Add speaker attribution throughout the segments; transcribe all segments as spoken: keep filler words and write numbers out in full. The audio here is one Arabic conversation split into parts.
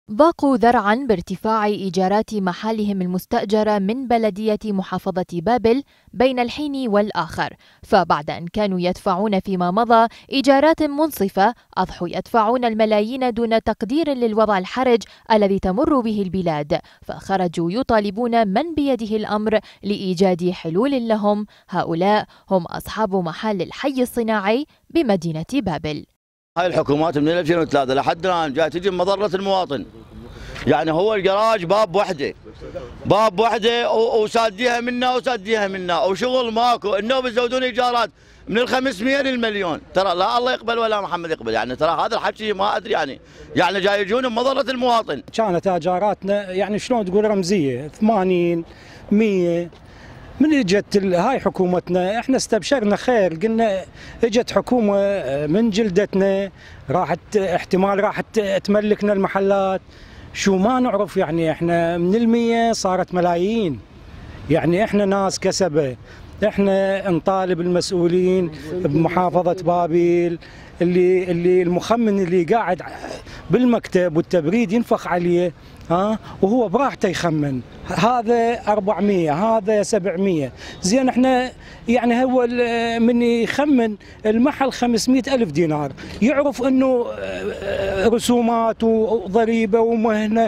Speaker 1: ضاقوا ذرعا بارتفاع إيجارات محالهم المستأجرة من بلدية محافظة بابل بين الحين والآخر، فبعد أن كانوا يدفعون فيما مضى إيجارات منصفة أضحوا يدفعون الملايين دون تقدير للوضع الحرج الذي تمر به البلاد، فخرجوا يطالبون من بيده الأمر لإيجاد حلول لهم. هؤلاء هم أصحاب محل الحي الصناعي بمدينة بابل.
Speaker 2: هاي الحكومات من ألفين وثلاثة لحد الآن جاي تجي مضرة المواطن. يعني هو الجراج باب وحده باب وحده وساديها منا وساديها منا وشغل ماكو، النوب يزودون ايجارات من ال خمسمئة للمليون. ترى لا الله يقبل ولا محمد يقبل، يعني ترى هذا الحكي ما ادري، يعني يعني جاي يجون بمضرة المواطن.
Speaker 3: كانت اجاراتنا يعني شلون تقول رمزيه ثمانين مئة. من اجت هاي حكومتنا احنا استبشرنا خير، قلنا اجت حكومه من جلدتنا راحت احتمال راحت تملكنا المحلات، شو ما نعرف يعني احنا من المية صارت ملايين. يعني احنا ناس كسبه، احنا نطالب المسؤولين بمحافظه بابل اللي اللي المخمن اللي قاعد بالمكتب والتبريد ينفخ عليه ها وهو براحته يخمن، هذا أربعمئة هذا سبعمئة، زين احنا يعني هو من يخمن المحل خمسمئة ألف دينار يعرف انه رسومات وضريبه ومهنه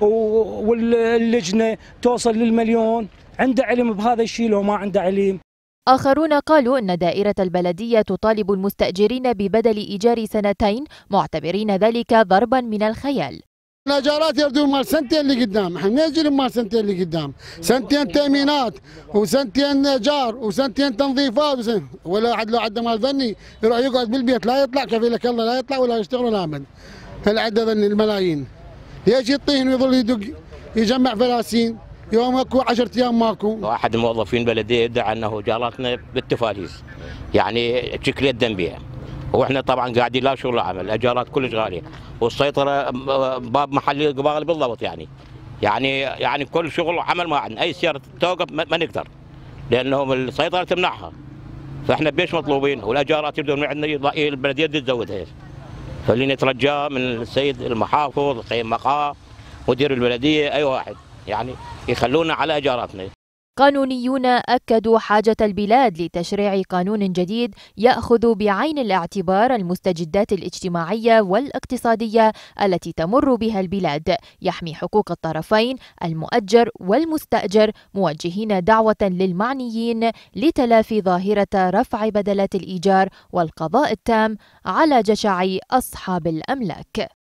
Speaker 3: واللجنه توصل للمليون، عنده علم بهذا الشيء لو ما عنده علم.
Speaker 1: آخرون قالوا أن دائرة البلدية تطالب المستأجرين ببدل إيجار سنتين، معتبرين ذلك ضربا من الخيال.
Speaker 4: الايجارات يردون مال سنتين اللي قدام، احنا نجي مال سنتين اللي قدام، سنتين تامينات وسنتين ايجار وسنتين تنظيفات وسن... ولا عاد لو عنده مال ظني يروح يقعد بالبيت لا يطلع كفي لك الله، لا يطلع ولا يشتغل ولا ابد. هل عنده ظني الملايين ليش يطين ويظل يدق يجمع فلاسين يوم اكو عشرة ايام ماكو.
Speaker 5: احد الموظفين البلديه يدعي انه ايجاراتنا بالتفاليس، يعني شكل يدا بها، واحنا طبعا قاعدين لا شغل عمل، الايجارات كلش غاليه، والسيطره باب محل القبائل بالضبط، يعني يعني يعني كل شغل عمل ما عندنا، اي سياره توقف ما نقدر لانهم السيطره تمنعها. فاحنا بيش مطلوبين والايجارات يبدون من عندنا البلديه تزودها، فاللي نترجاه من السيد المحافظ قيم مقام مدير البلديه اي واحد يعني يخلونا على ايجاراتنا.
Speaker 1: قانونيون أكدوا حاجة البلاد لتشريع قانون جديد يأخذ بعين الاعتبار المستجدات الاجتماعية والاقتصادية التي تمر بها البلاد، يحمي حقوق الطرفين المؤجر والمستأجر، موجهين دعوة للمعنيين لتلافي ظاهرة رفع بدلات الإيجار والقضاء التام على جشع أصحاب الأملاك.